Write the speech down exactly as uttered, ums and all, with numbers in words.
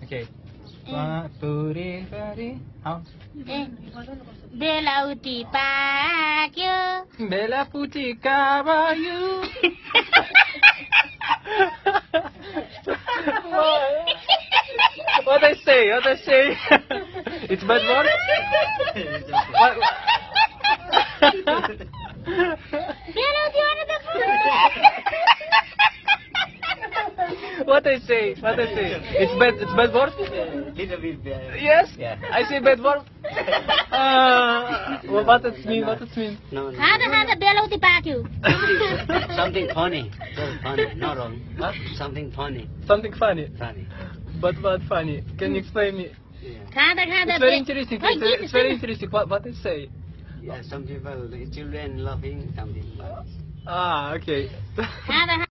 Okay. One, two, three, ready. How? Bela uti pakyo. Bella putih kabayu. What I say? What I say? It's bad word. What? Bela uti mana tu? What I say? What I say? It's bad. It's bad word. Little bit bad. Yes. Yeah. I say bad word. Uh, what does it mean? What does it mean? No, no. Hada hada bela uti pakyo. Something funny. Just funny. Not wrong. What? Something funny. Something funny. Funny. But what funny? Can you explain me? Yeah. Hada hada. It's very interesting. It's, it's very interesting. What what I say? Yeah. Some people, the children laughing. Something. Ah, okay. Hada